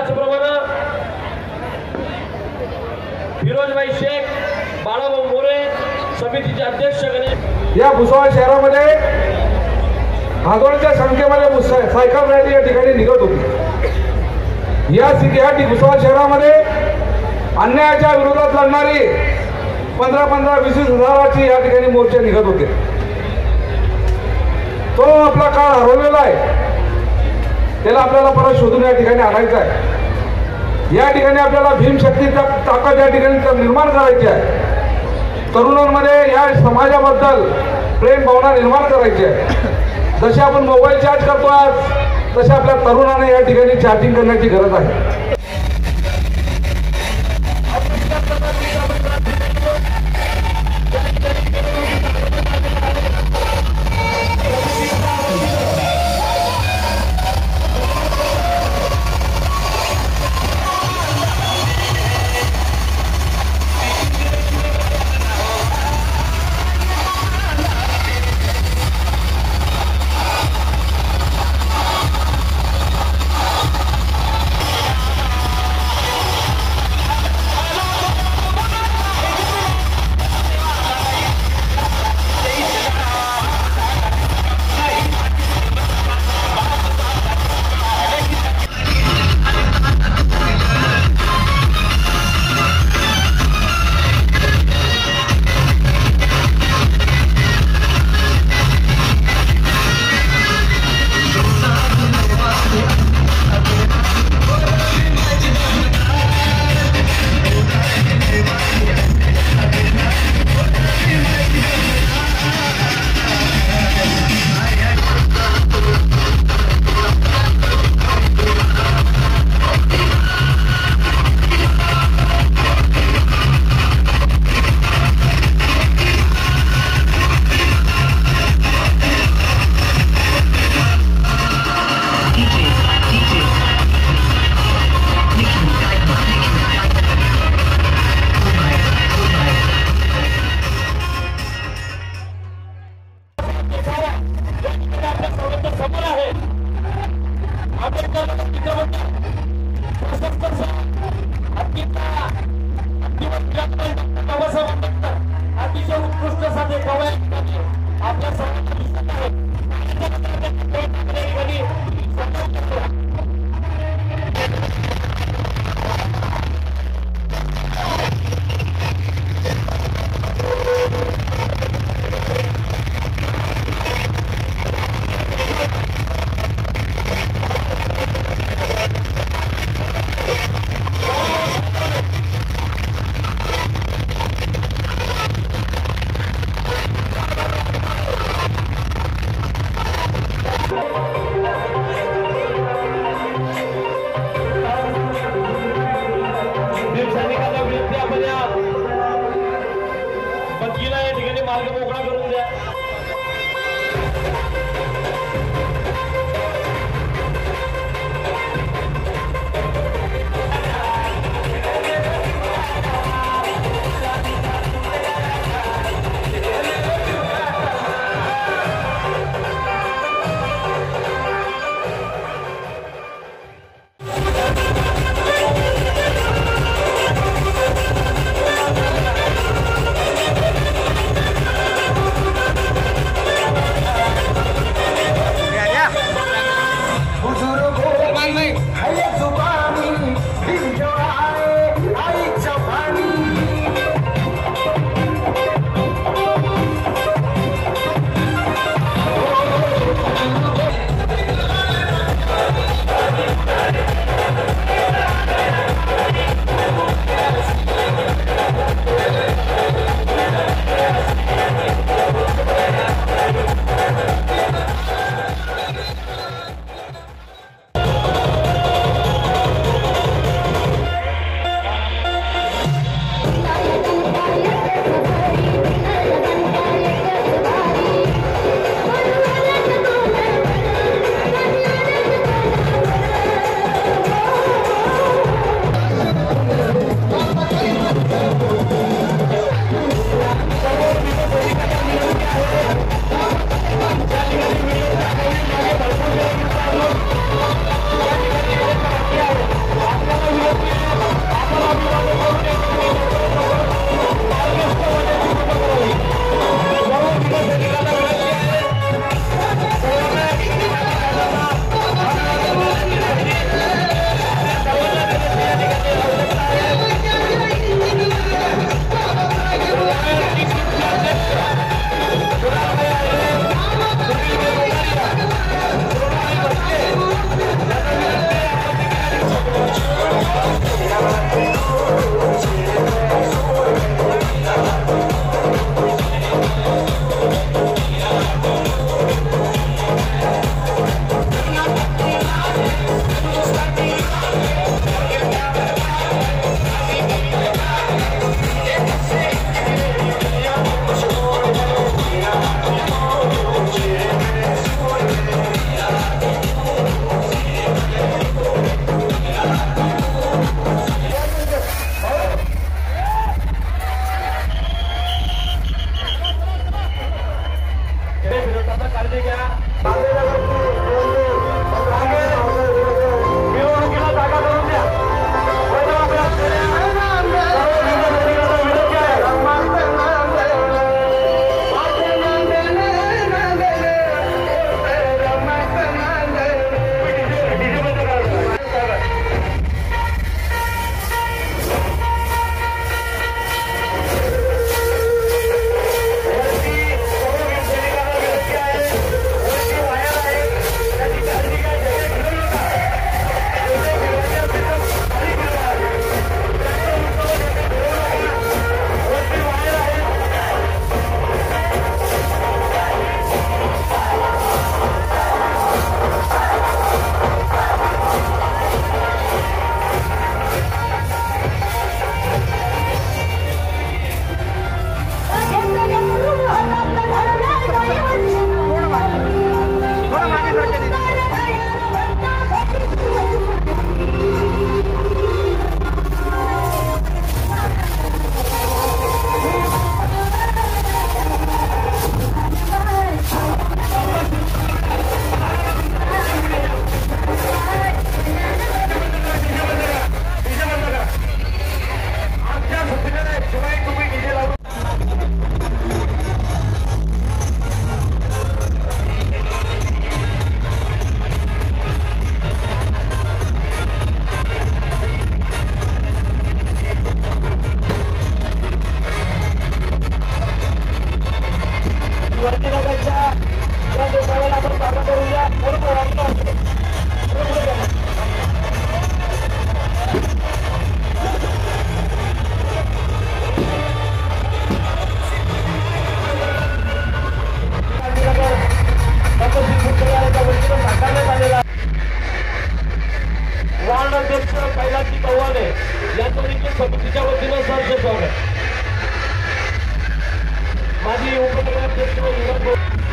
त्याचप्रमाणे फिरोजभाई शेख, बाळाभाऊ मोरे समितीचे अध्यक्ष गणेश। या भुसावळ शहरामध्ये हजारोच्या संख्येमध्ये सायकल रॅली या ठिकाणी निघत होती। या भुसावळ शहरामध्ये अन्यायाच्या विरोधात लढणारी 15-20 हजाराची या ठिकाणी मोर्चे निघत होते। तो आपला काळ हरवलेला आहे, त्याला आपल्याला परत शोधून या ठिकाणी आणायचं आहे। या ठिकाणी आपल्याला भीमशक्तीचा ताकद या ठिकाणी निर्माण करायची आहे। तरुणांमध्ये या समाजाबद्दल प्रेम भावना निर्माण करायची आहे। जसे आपण मोबाईल चार्ज करतो आज, तसे आपल्या तरुणांना या ठिकाणी चार्जिंग करण्याची गरज आहे। अतिशय उत्कृष्ट साधे आपल्या कैलासजी कव्वाले यांचं देखील समितीच्या वतीनं सहर्ष स्वागत. माजी उपनगराध्यक्ष युवक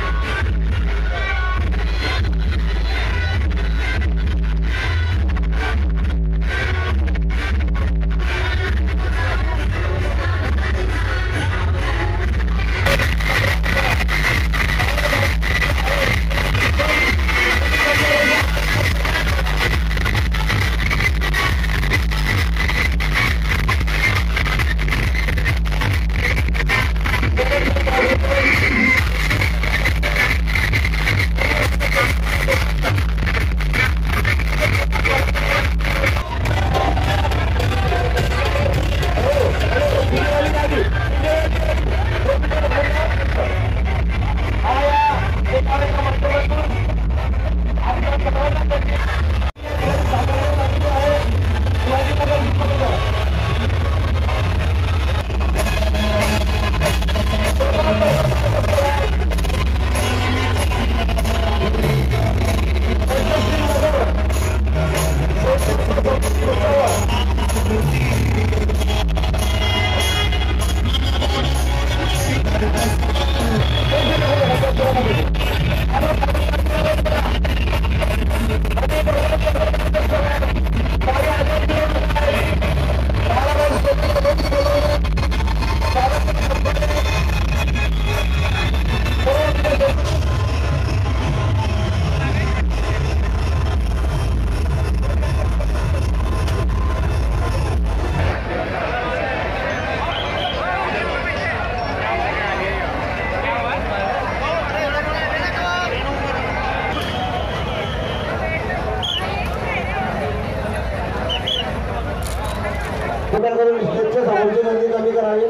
स्टेजच्या समोरची गर्दी कमी करावी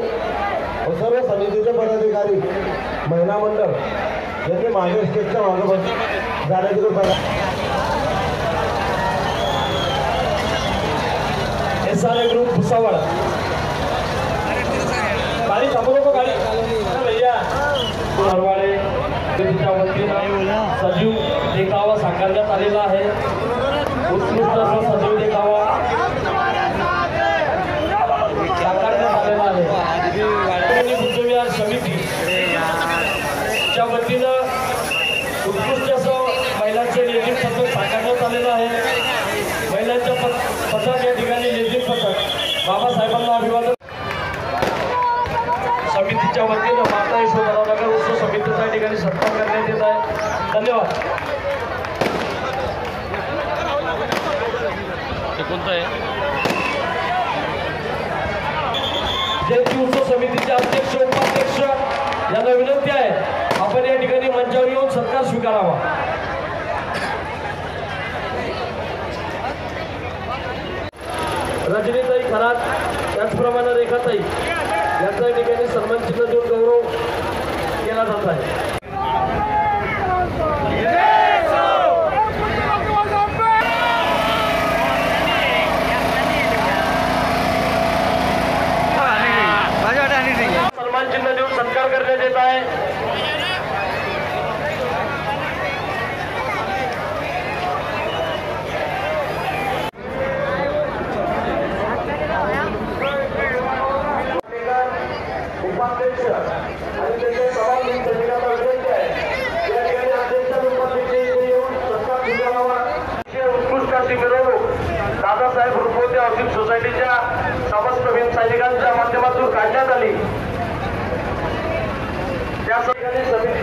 व सर्व समितीचे पदाधिकारी महिला मंडळ यांनी मागे स्टेजच्या मागे जाण्याची कृपया. SRA ग्रुप भुसावळ गाडी थांबू नको गाडी भैया नरवाडे तिच्या वतीनं सजीव देखावा साकारण्यात आलेला आहे. उत्कृष्ट असा सजीव देखावा साकारण्यात आलेला आहे. बुद्धविहार समितीच्या वतीनं उत्कृष्ट असं महिलांचे लेझिम पथक साकारण्यात आलेलं आहे. महिलांच्या पथक या ठिकाणी लेझिम पथक बाबासाहेबांना अभिवादन. समितीच्या वतीनं माता यशोधरानगर उत्सव समितीचा या ठिकाणी सत्कार करण्यात येत आहे. धन्यवाद. कोणतं आहे जयंती उत्सव समितीचे अध्यक्ष उपाध्यक्ष यांना विनंती आहे आपण या ठिकाणी मंचावर येऊन सत्कार स्वीकारावा. रजनीताई खरात त्याचप्रमाणे रेखाताई यांचा या ठिकाणी सन्मान चिन्ह देऊन गौरव केला जात आहे. सन्मान चिन्ह देऊन सत्कार करण्यात येत आहे. उपाध्यक्ष आणि त्याचे सवाल सैनिकांना विनंती आहे या ठिकाणी अध्यक्ष उपाध्यक्ष येऊन सत्कार स्वीकारावा. उत्कृष्ट अशी मिरवणूक दादासाहेब रुपवते हाऊसिंग सोसायटीच्या समस्त भीम सैनिकांच्या माध्यमातून काढण्यात आली. त्या ठिकाणी